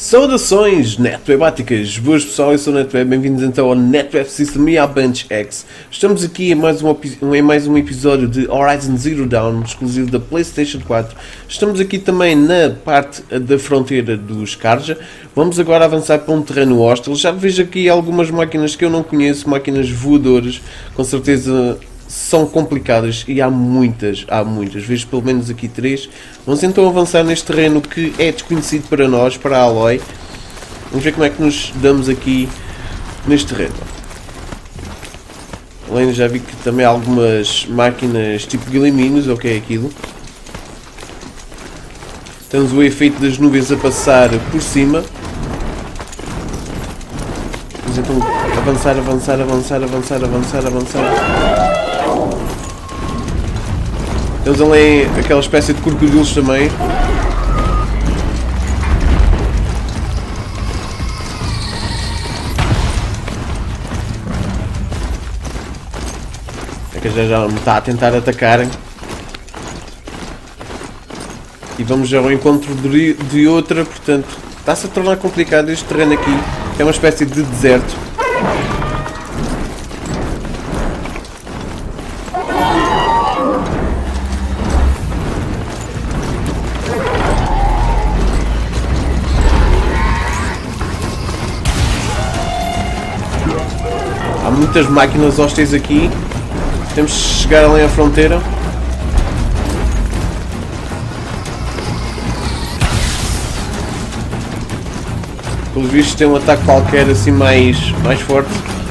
Saudações netwebáticas, boas pessoal, eu sou o Netweb, bem-vindos então ao Netweb System e à Bunch X. Estamos aqui em mais um episódio de Horizon Zero Dawn, exclusivo da PlayStation 4. Estamos aqui também na parte da fronteira dos Scarja. Vamos agora avançar para um terreno hostil. Já vejo aqui algumas máquinas que eu não conheço, máquinas voadoras, com certeza são complicadas e há muitas, vejo pelo menos aqui 3. Vamos então avançar neste terreno que é desconhecido para nós, para a Aloy. Vamos ver como é que nos damos aqui neste terreno. Além, já vi que também há algumas máquinas tipo guilherminos, ou o que é aquilo. Temos o efeito das nuvens a passar por cima. Vamos então avançar. Temos ali aquela espécie de crocodilos também. É que já me está a tentar atacar. E vamos já ao encontro de outra, portanto está-se a tornar complicado este terreno aqui, que é uma espécie de deserto. Há muitas máquinas hostis aqui. Temos de chegar além à fronteira. Pelos vistos tem um ataque qualquer assim mais forte.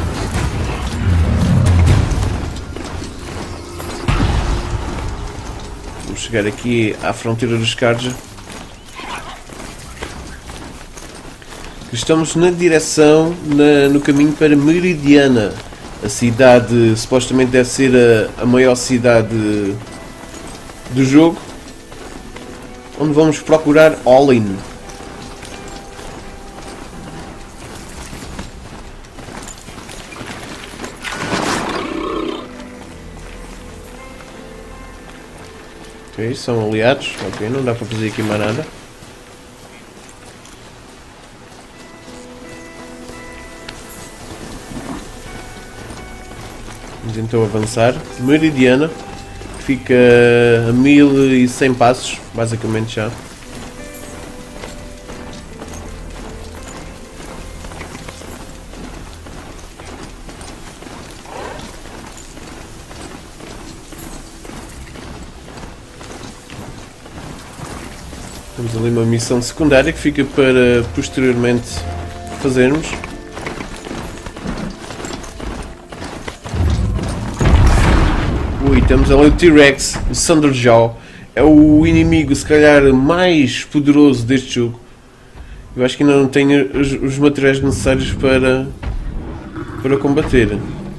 Vamos chegar aqui à fronteira dos Scarja. Estamos na direção, no caminho para Meridiana. A cidade supostamente deve ser a maior cidade do jogo, onde vamos procurar Olin. Ok, são aliados. Ok, não dá para fazer aqui mais nada. Vamos então avançar. Meridiana, que fica a 1100 passos, basicamente já. Temos ali uma missão secundária que fica para posteriormente fazermos. Temos ali o T-Rex, o Thunderjaw, é o inimigo se calhar mais poderoso deste jogo. Eu acho que ainda não tenho os materiais necessários para combater.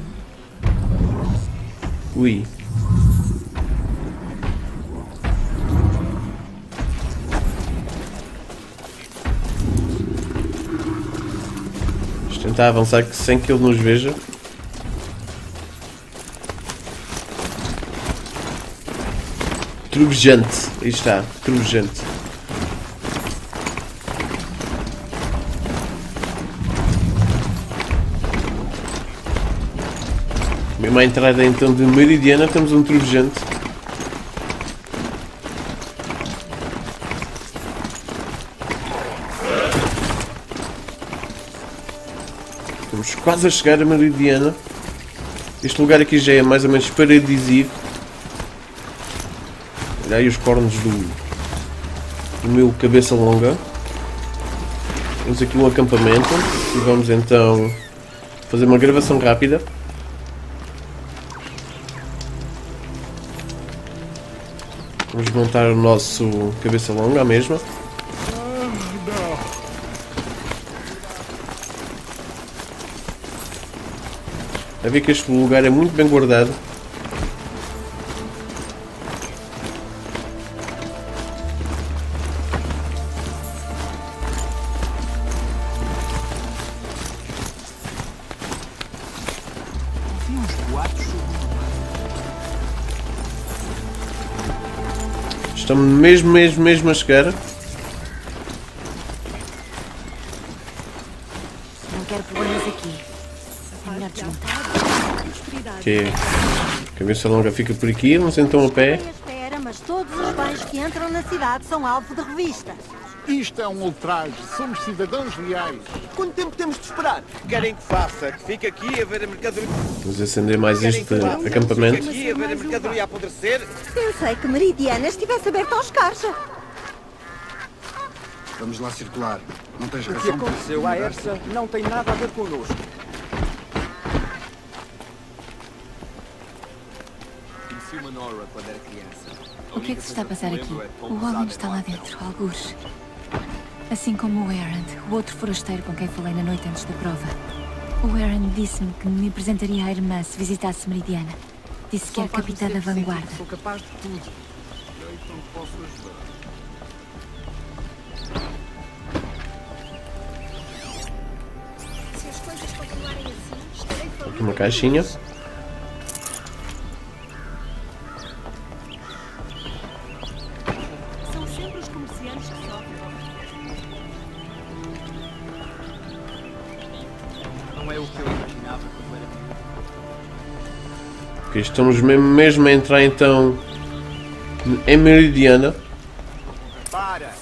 Ui. Vamos tentar avançar sem que ele nos veja. Trovejante, aí está, trovejante. Mesmo à entrada então de Meridiana temos um trovejante. Estamos quase a chegar a Meridiana. Este lugar aqui já é mais ou menos paradisíaco. Olha aí os cornos do meu cabeça longa. Temos aqui um acampamento e vamos então fazer uma gravação rápida. Vamos montar o nosso cabeça longa à mesma. A ver que este lugar é muito bem guardado. Estamos mesmo a chegar. quero problemas aqui. É melhor desmontar. Ok. A cabeça longa fica por aqui, vamos então a pé. Espera, mas todos os bens que entram na cidade são alvo de revistas. Isto é um ultraje. Somos cidadãos reais. Quanto tempo temos de esperar? Querem que faça? Que fique aqui a ver a mercadoria... Vamos acender mais este acampamento. Fique aqui a ver a mercadoria a apodrecer? Pensei que Meridiana estivesse aberta aos Karja. Vamos lá circular. Não tens O que razão. aconteceu à Ersa não tem nada a ver connosco. Conheci uma Nora quando era criança. O que é que se está a passar aqui? O Olin está lá dentro, algures. Assim como o Errand, o outro forasteiro com quem falei na noite antes da prova. O Errand disse-me que me apresentaria à irmã se visitasse Meridiana. Disse que é capitã da vanguarda. Sou capaz de tudo. Eu então posso ajudar. Se as coisas continuarem assim, estarei feliz. Uma caixinha. São sempre os comerciantes que sofrem. Não é o que eu imaginava quando era menino. Ok, estamos mesmo a entrar então em Meridiana. Para!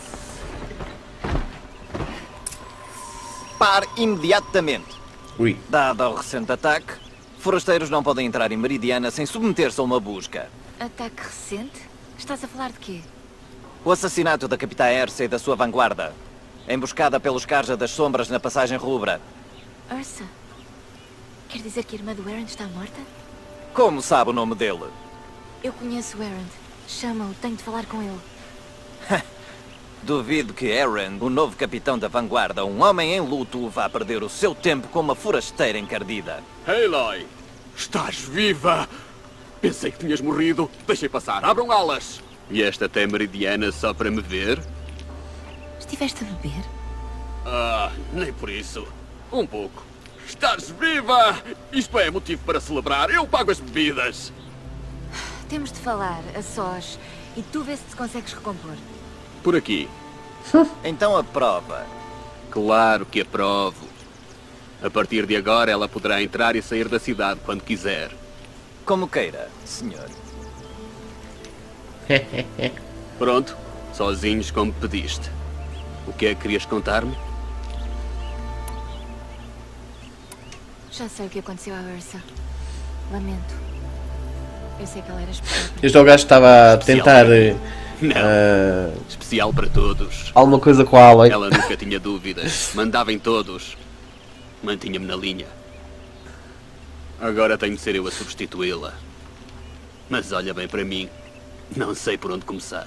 Pare imediatamente. Ui, Dado ao recente ataque, forasteiros não podem entrar em Meridiana sem submeter-se a uma busca. Ataque recente? Estás a falar de quê? O assassinato da Capitã Ersa e da sua vanguarda. Emboscada pelos Karja das Sombras na passagem Rubra. Ursa? Quer dizer que a irmã do Errand está morta? Como sabe o nome dele? Eu conheço o Errand. Chama-o, tenho de falar com ele. Duvido que Aaron, o novo capitão da vanguarda, um homem em luto, vá perder o seu tempo com uma forasteira encardida. Aloy, estás viva! Pensei que tinhas morrido. Deixem passar, abram alas! E esta até Meridiana só para me ver? Estiveste a beber? Ah, nem por isso. Um pouco. Estás viva! Isto é motivo para celebrar. Eu pago as bebidas. Temos de falar, a sós, e tu vê se te consegues recompor. Por aqui. Então a prova. Claro que aprovo. A partir de agora ela poderá entrar e sair da cidade quando quiser. Como queira, senhor. Pronto, sozinhos como pediste. O que é que querias contar-me? Já sei o que aconteceu à Ursa. Lamento. Eu sei que ela era especial. este é o gajo que estava a tentar Não. Especial para todos. alguma coisa com a Aloy. Ela nunca tinha dúvidas. Mandava em todos. Mantinha-me na linha. Agora tenho de ser eu a substituí-la. Mas olha bem para mim. Não sei por onde começar.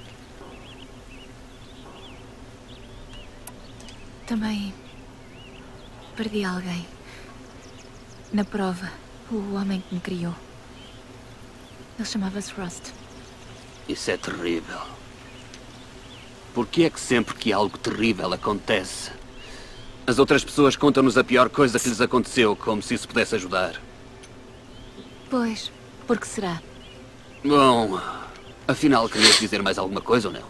Também perdi alguém. Na prova, o homem que me criou. Ele chamava-se Rust. Isso é terrível. Por que é que sempre que algo terrível acontece, as outras pessoas contam-nos a pior coisa que lhes aconteceu, como se isso pudesse ajudar? Pois, por que será? Bom, afinal, querias dizer mais alguma coisa ou não?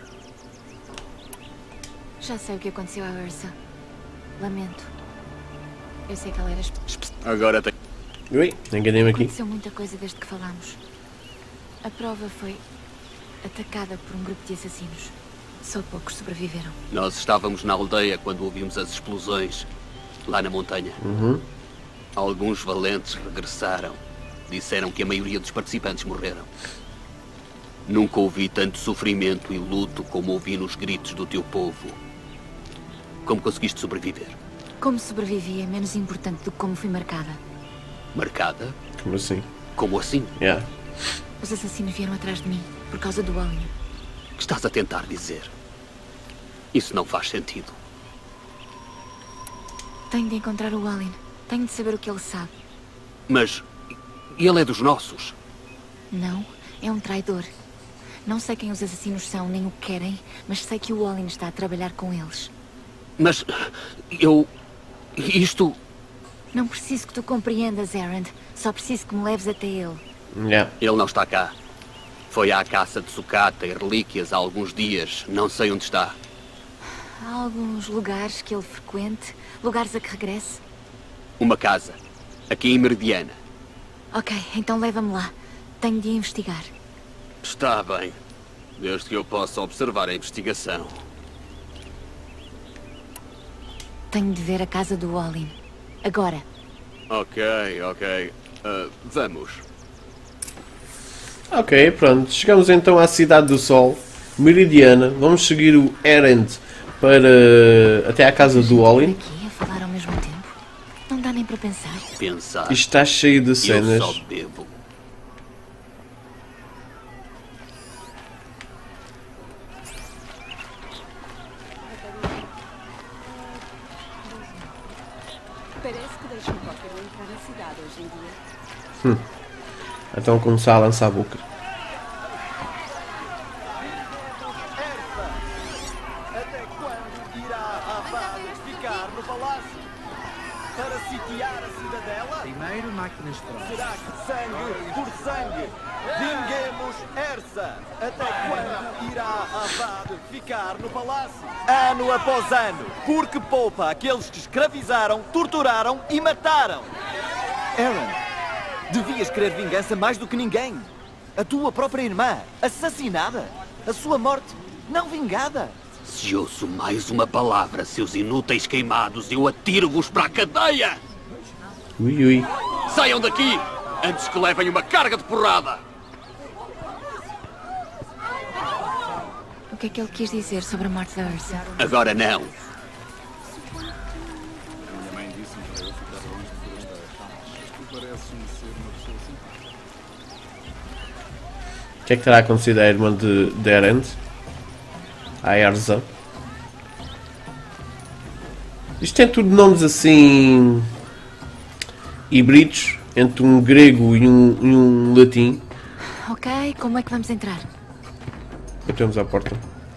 Já sei o que aconteceu à Ursa. Lamento. Eu sei que ela era Agora tem... Ui, enganei-me aqui. Aconteceu muita coisa desde que falámos. A prova foi atacada por um grupo de assassinos. Só poucos sobreviveram. Nós estávamos na aldeia quando ouvimos as explosões, lá na montanha. Alguns valentes regressaram. Disseram que a maioria dos participantes morreram. Nunca ouvi tanto sofrimento e luto como ouvi nos gritos do teu povo. Como conseguiste sobreviver? Como sobrevivi é menos importante do que como fui marcada. Marcada? Como assim? Como assim? Yeah. Os assassinos vieram atrás de mim, por causa do Olin. O que estás a tentar dizer? Isso não faz sentido. Tenho de encontrar o Olin. Tenho de saber o que ele sabe. Mas ele é dos nossos. Não, é um traidor. Não sei quem os assassinos são, nem o que querem, mas sei que o Olin está a trabalhar com eles. Mas isto... Não preciso que tu compreendas, Errand. Só preciso que me leves até ele. Yeah. Ele não está cá. Foi à caça de sucata e relíquias há alguns dias. Não sei onde está. Há alguns lugares que ele frequente? Lugares a que regresse? Uma casa. Aqui em Meridiana. Ok, então leva-me lá. Tenho de investigar. Está bem. Desde que eu possa observar a investigação. Tenho de ver a casa do Olin. Agora. Ok. Vamos. Ok, pronto. Chegamos então à Cidade do Sol, Meridiana. Vamos seguir o Erend para até à casa do Olin. Aqui a falar ao mesmo tempo. Não dá nem para pensar. Pensar. Isto está cheio de Eu cenas. só bebo. Parece que deixam qualquer um entrar na cidade hoje em dia. Então começar a lançar a boca. Até quando irá Abades ficar no palácio? Para sitiar a cidadela? Primeiro máquinas de prova. Será que sangue por sangue? Vinguemos Ersa! Até quando irá Abade ficar no palácio? Ano após ano, porque poupa aqueles que escravizaram, torturaram e mataram. Aaron, devias querer vingança mais do que ninguém. A tua própria irmã, assassinada. A sua morte, não vingada. Se ouço mais uma palavra, seus inúteis queimados, eu atiro-vos para a cadeia! Ui, ui. Saiam daqui, antes que levem uma carga de porrada! O que é que ele quis dizer sobre a morte da Ursa? Agora não. O que é que terá acontecido à irmã de Erend? A Erza. Isto tem tudo nomes assim híbridos entre um grego e um latim. Ok, como é que vamos entrar? Batemos à porta.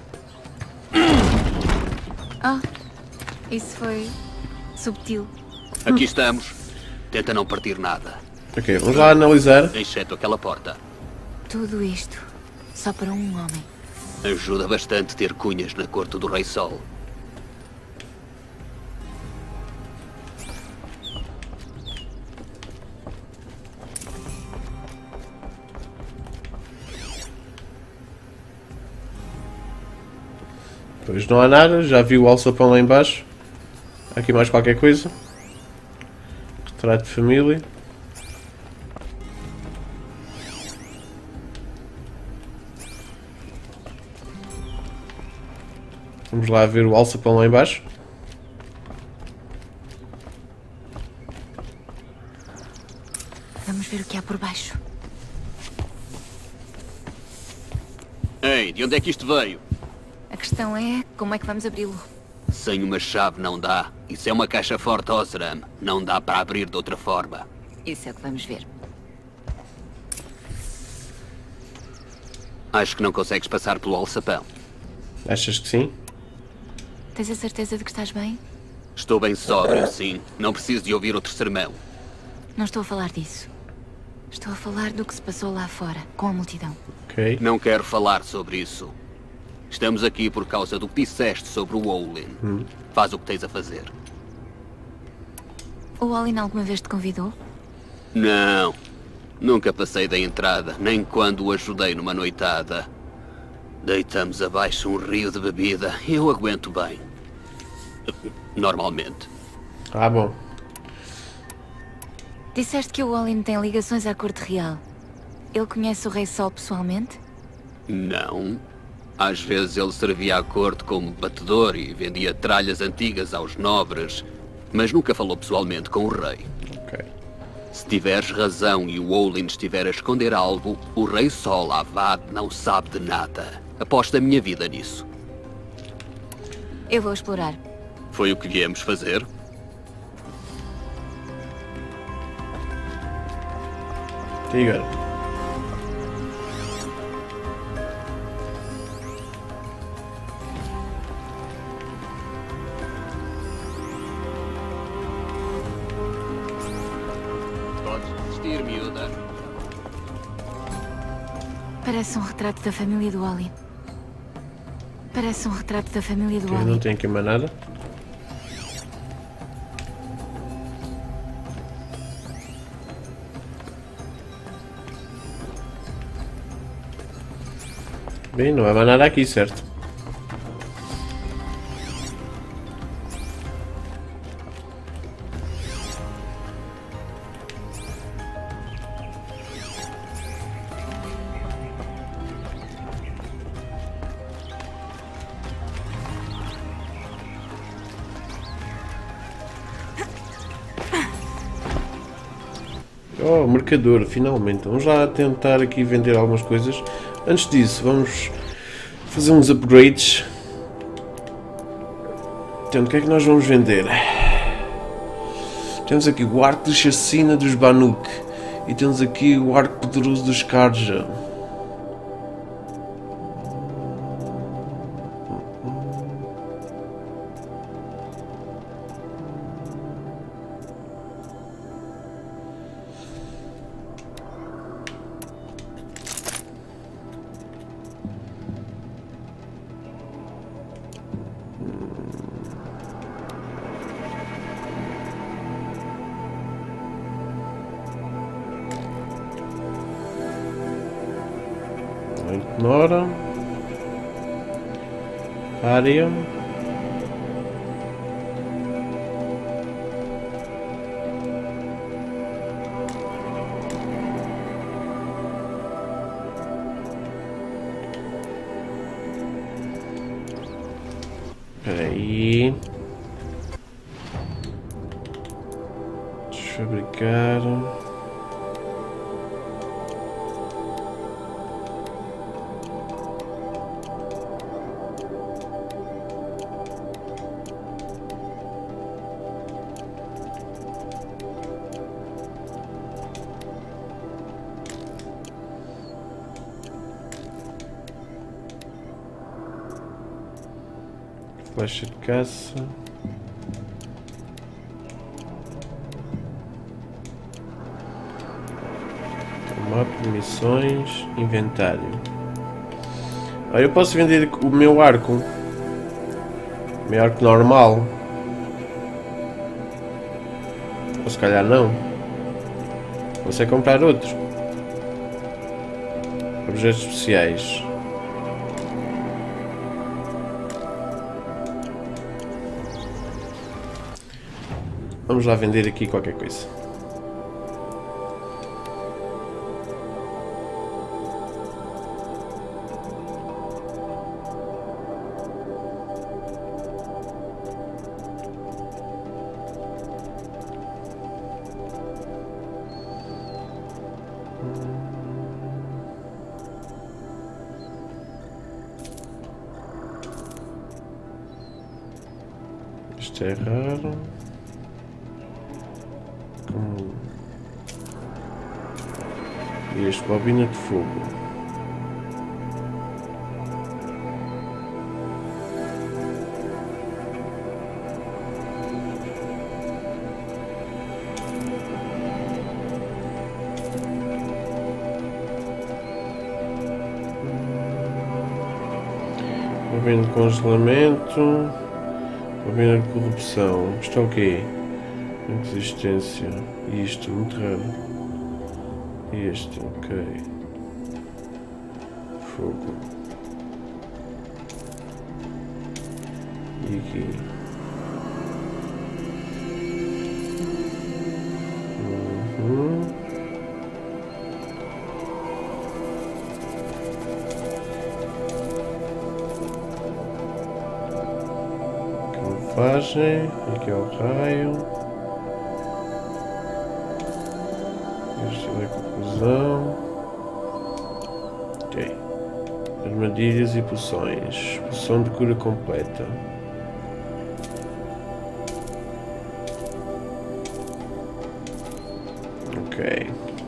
Oh, isso foi subtil. Aqui estamos. Tenta não partir nada, Ok, vamos lá analisar. exceto aquela porta. Tudo isto só para um homem. Ajuda bastante ter cunhas na corte do Rei Sol. Pois não há nada, já vi o alçapão lá em baixo. Há aqui mais qualquer coisa. Retrato de família. Vamos lá ver o alçapão lá em baixo. Vamos ver o que há por baixo. Ei, de onde é que isto veio? A questão é, como é que vamos abri-lo? Sem uma chave não dá. Isso é uma caixa forte, Osram. Não dá para abrir de outra forma. Isso é o que vamos ver. Acho que não consegues passar pelo alçapão. Achas que sim? Tens a certeza de que estás bem? Estou bem sóbrio, sim. Não preciso de ouvir outro sermão. Não estou a falar disso. Estou a falar do que se passou lá fora, com a multidão. Ok. Não quero falar sobre isso. Estamos aqui por causa do que disseste sobre o Olin. Faz o que tens a fazer. O Olin alguma vez te convidou? Não. Nunca passei da entrada, nem quando o ajudei numa noitada. Deitamos abaixo um rio de bebida e eu aguento bem. Normalmente. Ah, bom. Disseste que o Olin tem ligações à corte real. Ele conhece o Rei Sol pessoalmente? Não. Às vezes ele servia à corte como batedor e vendia tralhas antigas aos nobres, mas nunca falou pessoalmente com o rei. Ok. Se tiveres razão e o Olin estiver a esconder algo, o Rei Sol Avad não sabe de nada. Aposto a minha vida nisso. Eu vou explorar. Foi o que viemos fazer? E agora? Podes desistir, miúda. Parece um retrato da família do Olin. Parece um retrato da família do Eu Oli. não tenho aqui mais nada. Bem, não há mais nada aqui, certo? Oh, mercador, finalmente. Vamos lá tentar aqui vender algumas coisas. Antes disso, vamos fazer uns upgrades. Então, o que é que nós vamos vender? Temos aqui o arco de chacina dos Banuk. E temos aqui o arco poderoso dos Karja. Ignora. Área. Espera aí. Desfabricar. Flecha de caça. Mapa de missões. Inventário. Eu posso vender o meu arco. O meu arco normal. Ou se calhar não. Você comprar outro. Objetos especiais. Vamos lá vender aqui qualquer coisa. Isto é raro. E este bobina de fogo. Bobina de congelamento. Bobina de corrupção. Isto é o quê? Resistência. Isto, muito raro. Este, ok. Fogo. E aqui. Camuflagem. Aqui é o raio. Confusão. Ok. Armadilhas e poções. Poção de cura completa. Ok.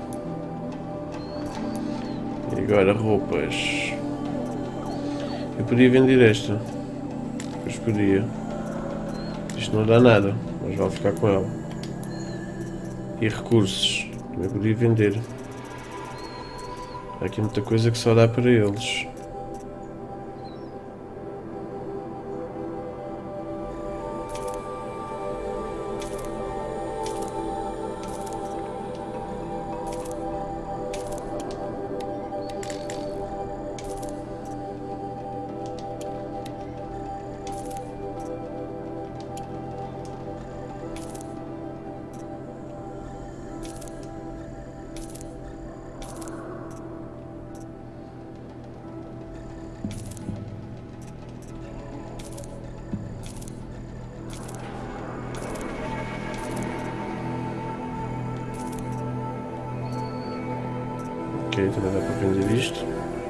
E agora roupas. Eu podia vender esta. Pois podia. Isto não dá nada, mas vale ficar com ela. E recursos. Também podia vender. Há aqui muita coisa que só dá para eles. Ok, também dá para vender isto.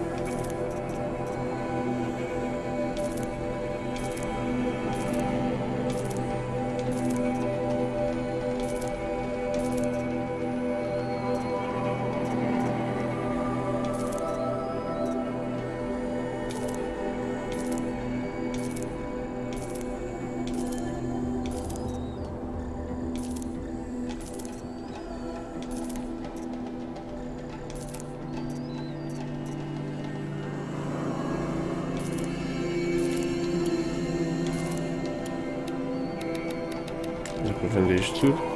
Dá para vender isto tudo.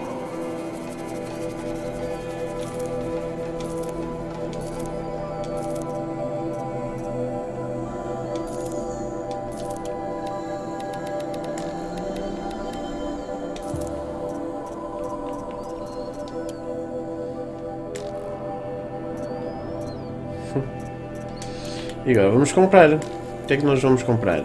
E agora vamos comprar. O que é que nós vamos comprar?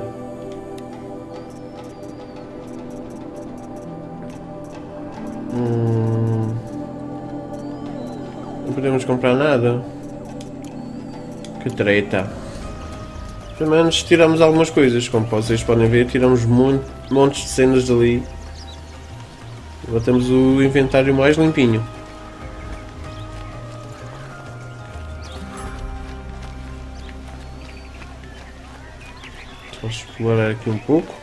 Não podemos comprar nada. Que treta. Pelo menos tiramos algumas coisas. Como vocês podem ver, tiramos montes de cenas dali. Agora temos o inventário mais limpinho. Vamos explorar aqui um pouco.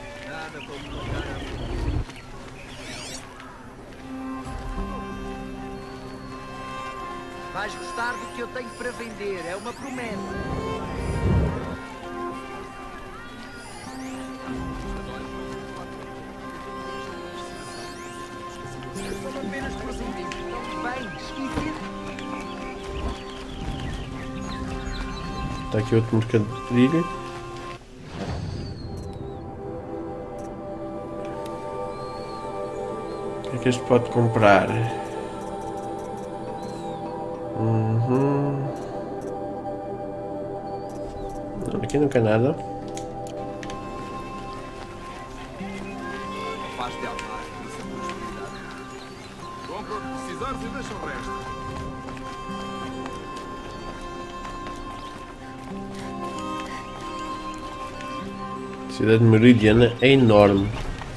Vais gostar do que eu tenho para vender, é uma promessa. São apenas presentes, são bens e Está aqui outro mercadilho. O que é que este pode comprar? Não, aqui não quer nada. Faz de armar, isso é prosperidade. Compra o que precisares e deixa o resto. A cidade meridiana é enorme.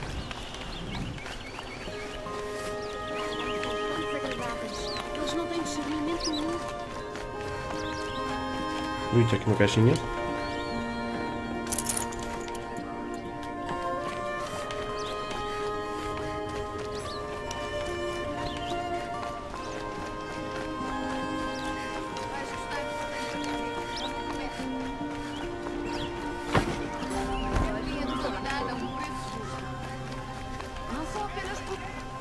Eles não têm discernimento nenhum. Ui, está aqui uma caixinha. Não são apenas por...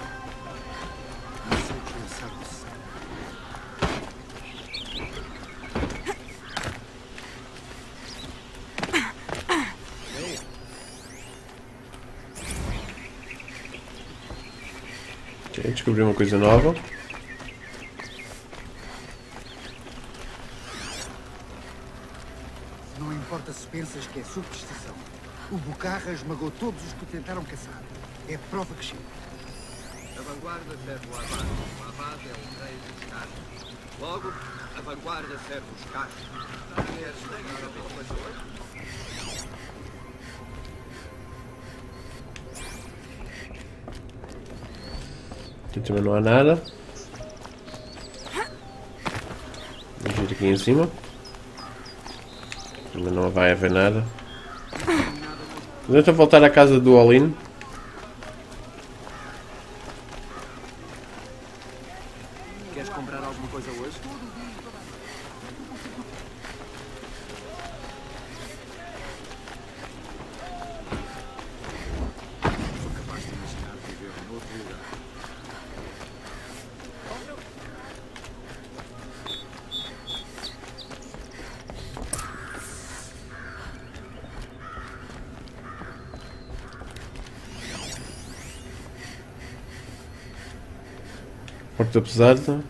Ok, descobri uma coisa nova. não importa se pensas que é superstição. O Bocarra esmagou todos os que tentaram caçar. É prova que chega. A vanguarda serve o abade. O abade é o rei dos cachos. Logo, a vanguarda serve os cachos. Queres pegar alguma coisa hoje? Aqui também não há nada. Vamos vir aqui em cima. Também não vai haver nada. Tenta voltar à casa do Olin. Queres comprar alguma coisa hoje? Sou capaz de imaginar viver noutro lugar. Porta pesada.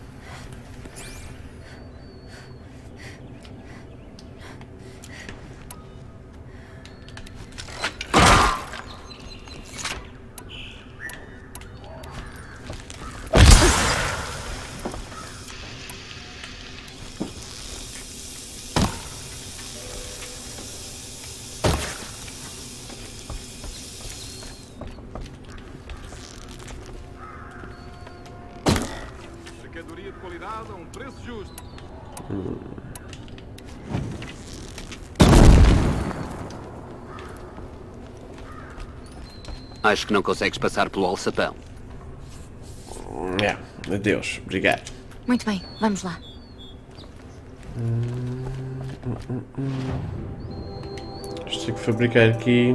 Mercadoria de qualidade a um preço justo. Acho que não consegues passar pelo alçapão. Adeus, obrigado. Muito bem, vamos lá. Isto tem que fabricar aqui.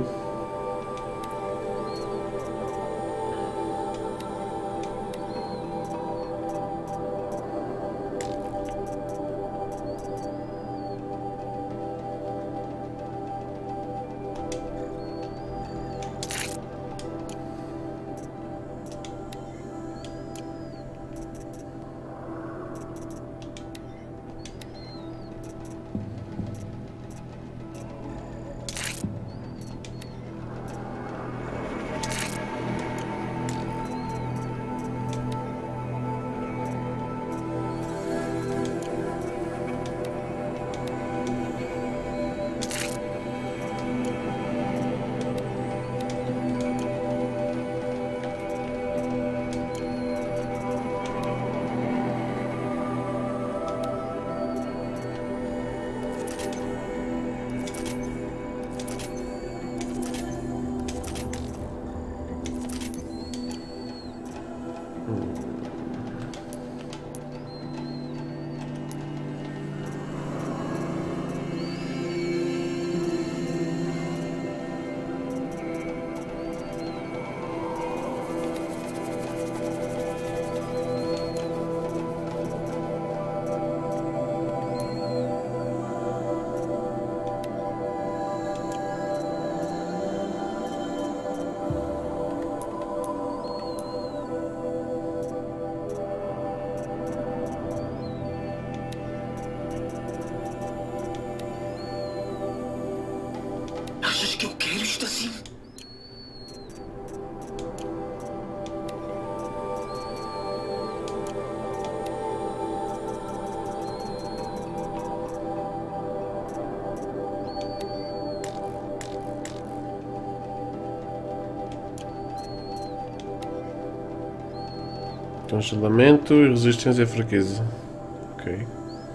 Achas que eu quero isto assim? Congelamento e resistência à fraqueza. Ok.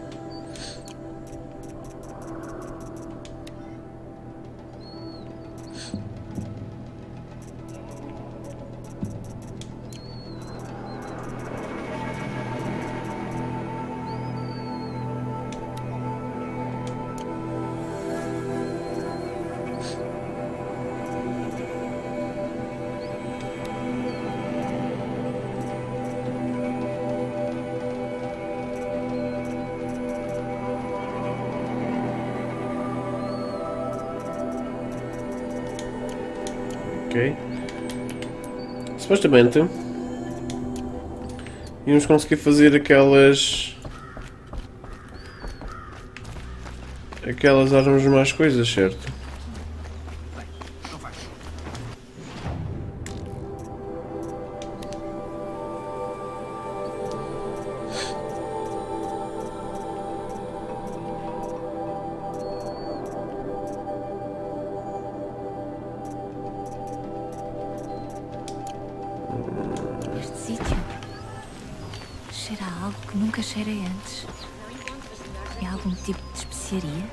Ok. Supostamente íamos conseguir fazer aquelas armas mais coisas, certo? Este sítio cheira a algo que nunca cheirei antes. É algum tipo de especiaria?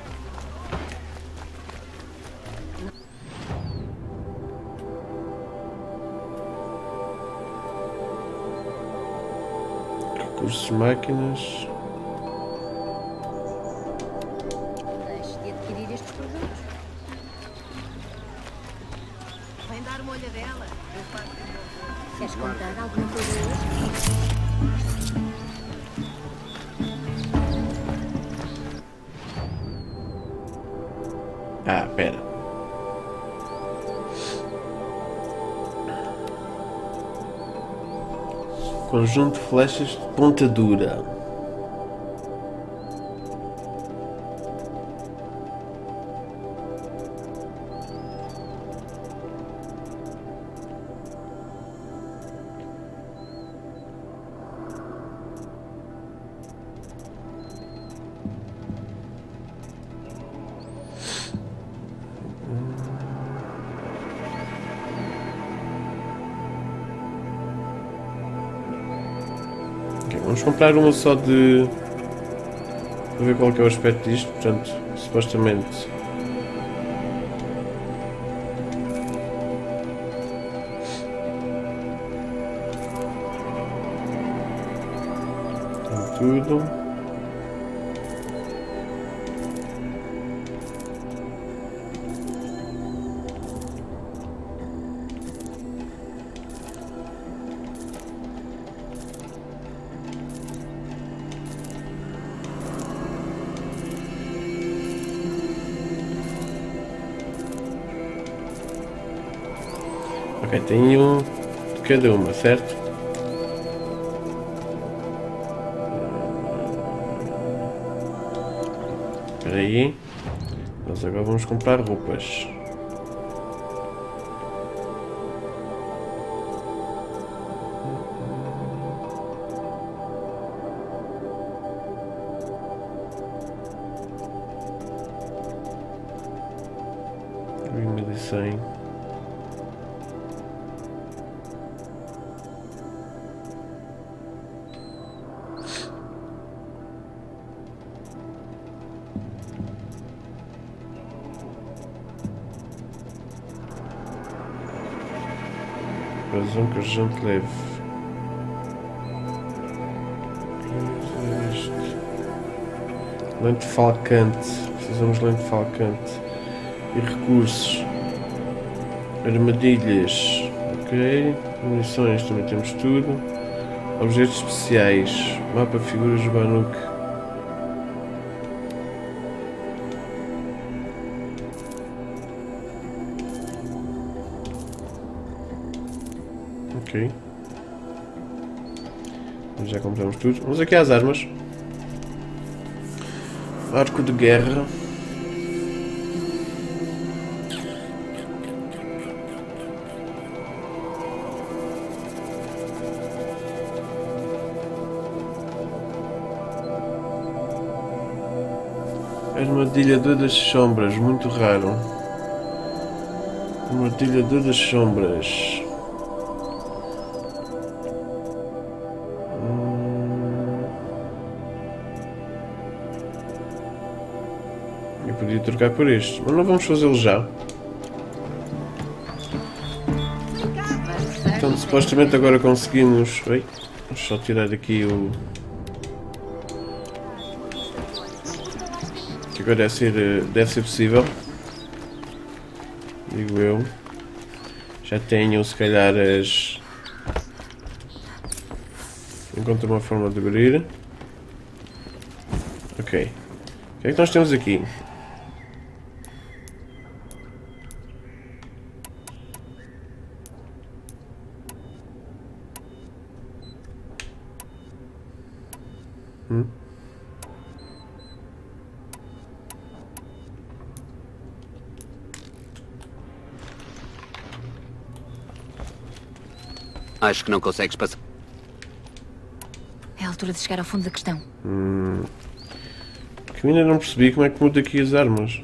Recursos de máquinas. Deixe de adquirir estes produtos. Vem dar uma olhadela. Eu faço o meu. Queres comprar alguma coisa hoje? Ah, pera. Conjunto de flechas de ponta dura. Vamos comprar uma só de... para ver qual que é o aspecto disto. Portanto, supostamente... tudo. Ok, tenho de cada uma, certo? Espera aí, nós agora vamos comprar roupas. R$1.100. Razão que a gente leve. Lente falcante. Precisamos de lente falcante. E recursos. Armadilhas. Ok. Munições também temos tudo. Objetos especiais. Mapa figuras de Banuk. Ok. Já compramos tudo. Vamos aqui às armas. Arco de guerra. Armadilhador das sombras, muito raro. Armadilhador das sombras. Eu podia trocar por este, mas não vamos fazê-lo já. Então, supostamente agora conseguimos... Oi, vamos só tirar aqui o... que agora deve ser possível. Digo eu. Já tenho, se calhar, as... Encontro uma forma de abrir. Ok. O que é que nós temos aqui? Acho que não consegues passar. É a altura de chegar ao fundo da questão. Que eu ainda não percebi como é que muda aqui as armas.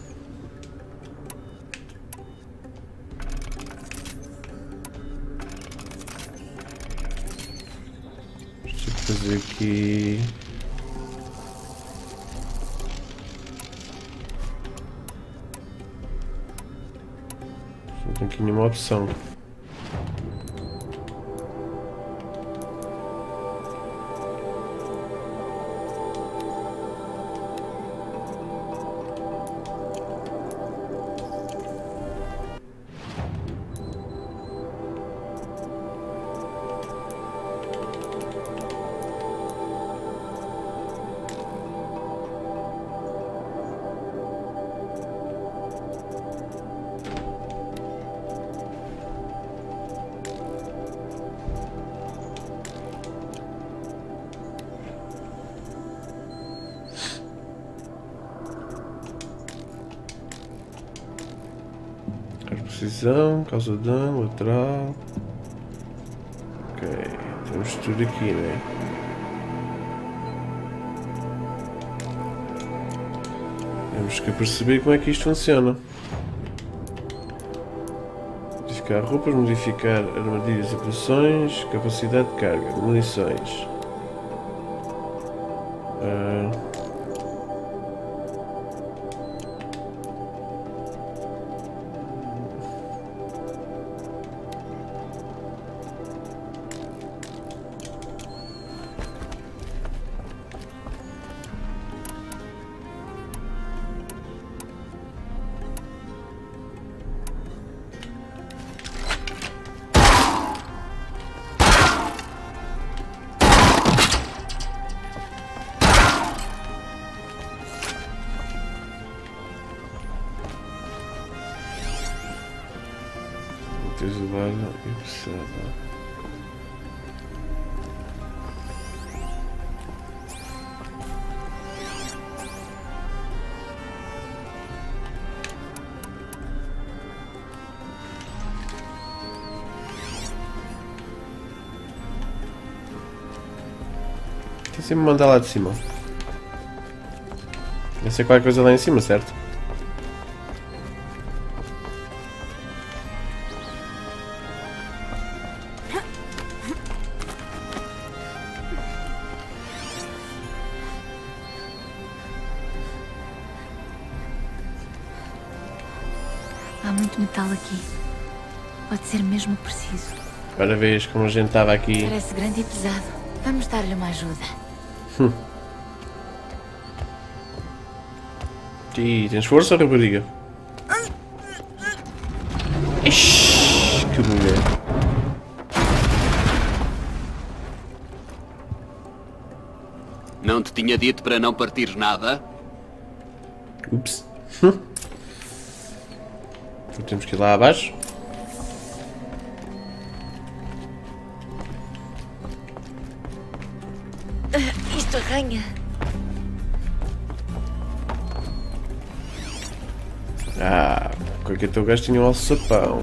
Deixa eu fazer aqui... Não tenho aqui nenhuma opção. Precisão, causa dano, lateral. Ok, temos tudo aqui, né? Temos que perceber como é que isto funciona. Modificar roupas, modificar armadilhas e operações, capacidade de carga, munições. Isolada e pesada. Tem sempre me mandar lá de cima. Deve ser qualquer coisa lá em cima, certo? Há muito metal aqui. Pode ser mesmo preciso. Agora vês como a gente estava aqui. Parece grande e pesado. Vamos dar-lhe uma ajuda. E tens força, rapariga? Ixi, que mulher. Não te tinha dito para não partires nada? Ups. Temos que ir lá abaixo. Isto arranha. Ah, qualquer teu gajo tinha um alçapão.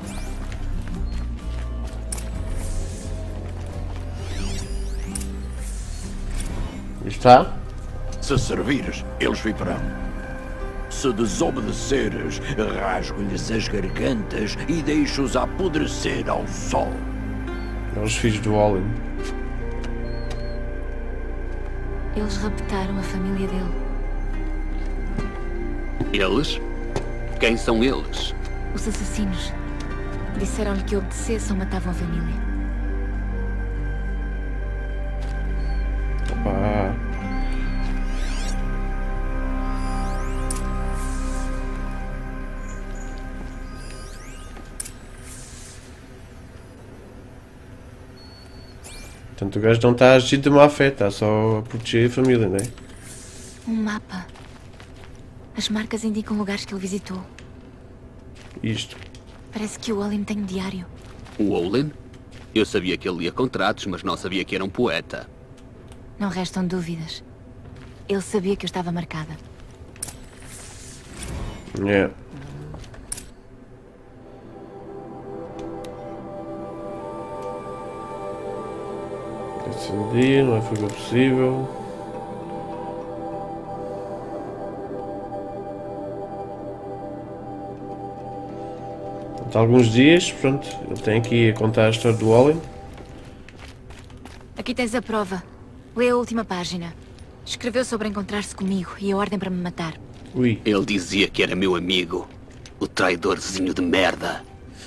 Está? Se servires, eles viverão. Se desobedeceres, rasgo-lhes as gargantas e deixo-os apodrecer ao sol. É os filhos do Olin. Eles raptaram a família dele. Eles? Quem são eles? Os assassinos. Disseram-lhe que obedecesse ou matavam a família. Opa. Portanto, o gajo não está a agir de má fé, está só a proteger a família, não é? Um mapa. As marcas indicam lugares que ele visitou. Isto. Parece que o Olin tem um diário. O Olin? Eu sabia que ele lia contratos, mas não sabia que era um poeta. Não restam dúvidas. Ele sabia que eu estava marcada. É. Acendi, não é fuga possível. Há alguns dias, pronto, ele tem aqui a contar a história do Olin. Aqui tens a prova. Lê a última página. Escreveu sobre encontrar-se comigo e a ordem para me matar. Ui. Ele dizia que era meu amigo. O traidorzinho de merda.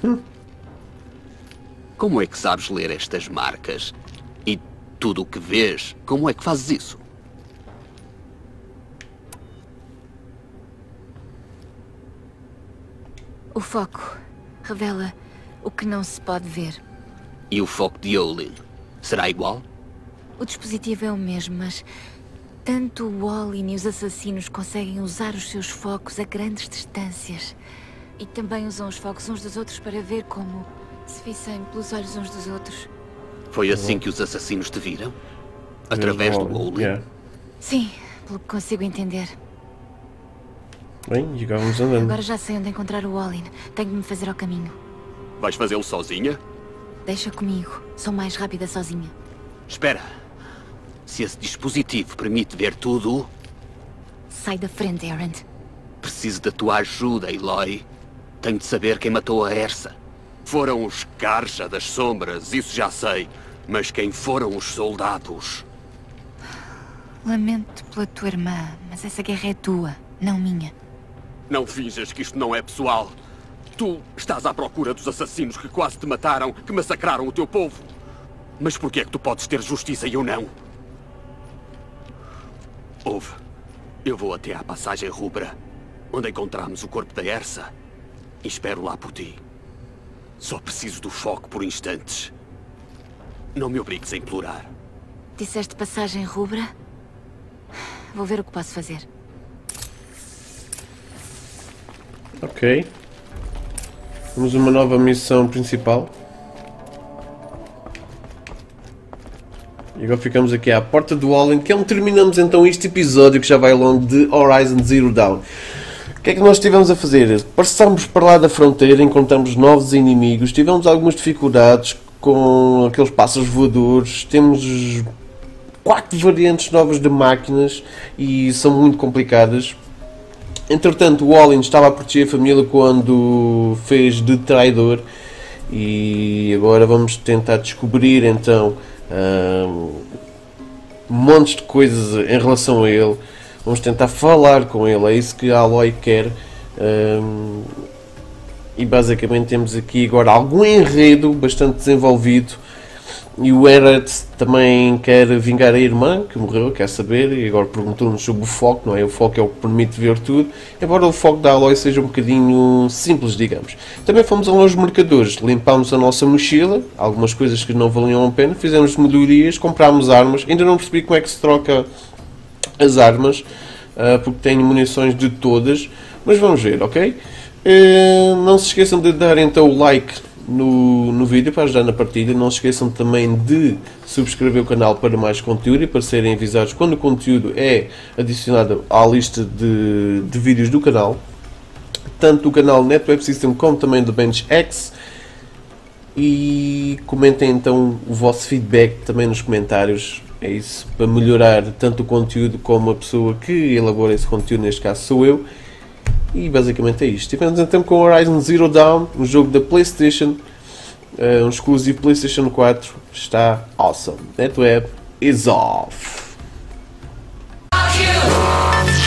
Como é que sabes ler estas marcas? E tudo o que vês, como é que fazes isso? O foco revela o que não se pode ver. E o foco de Olin? Será igual? O dispositivo é o mesmo, mas tanto o Olin e os assassinos conseguem usar os seus focos a grandes distâncias. E também usam os focos uns dos outros para ver como se vissem pelos olhos uns dos outros. Foi assim que os assassinos te viram? Através do Olin? Yeah. Sim, pelo que consigo entender. Bem, e agora vamos andando. Agora já sei onde encontrar o Olin. Tenho de me fazer ao caminho. Vais fazê-lo sozinha? Deixa comigo. Sou mais rápida sozinha. Espera. Se esse dispositivo permite ver tudo... Sai da frente, Erend. Preciso da tua ajuda, Eloy. Tenho de saber quem matou a Ersa. Foram os Karja das Sombras, isso já sei. Mas quem foram os soldados? Lamento pela tua irmã, mas essa guerra é tua, não minha. Não finjas que isto não é pessoal. Tu estás à procura dos assassinos que quase te mataram, que massacraram o teu povo. Mas por que é que tu podes ter justiça e eu não? Ouve, eu vou até à passagem Rubra, onde encontramos o corpo da Ersa, e espero lá por ti. Só preciso do foco por instantes. Não me obrigues a implorar. Disseste passagem Rubra? Vou ver o que posso fazer. Ok. Temos uma nova missão principal. E agora ficamos aqui à porta do All, em que terminamos então este episódio que já vai longo de Horizon Zero Dawn. O que é que nós estivemos a fazer? Passamos para lá da fronteira, encontramos novos inimigos, tivemos algumas dificuldades com aqueles pássaros voadores, temos 4 variantes novas de máquinas e são muito complicadas. Entretanto, o Olin estava a proteger a família quando fez de traidor e agora vamos tentar descobrir então montes de coisas em relação a ele. Vamos tentar falar com ele, é isso que a Aloy quer. E basicamente temos aqui agora algum enredo bastante desenvolvido. E o Eret também quer vingar a irmã que morreu, quer saber, e agora perguntou-nos sobre o foco, não é? O foco é o que permite ver tudo, embora o foco da Aloy seja um bocadinho simples, digamos. Também fomos aos mercadores, limpámos a nossa mochila, algumas coisas que não valiam a pena, fizemos melhorias, comprámos armas, ainda não percebi como é que se troca as armas, porque tenho munições de todas, mas vamos ver, ok? Não se esqueçam de dar então o like no vídeo para ajudar na partilha. Não se esqueçam também de subscrever o canal para mais conteúdo e para serem avisados quando o conteúdo é adicionado à lista de vídeos do canal, tanto do canal NetWeb System como também do Bench X. E comentem então o vosso feedback também nos comentários, é isso, para melhorar tanto o conteúdo como a pessoa que elabora esse conteúdo, neste caso sou eu. E basicamente é isto. Estivemos então com Horizon Zero Dawn, um jogo da PlayStation, um exclusivo PlayStation 4. Está awesome. NetWeb is off.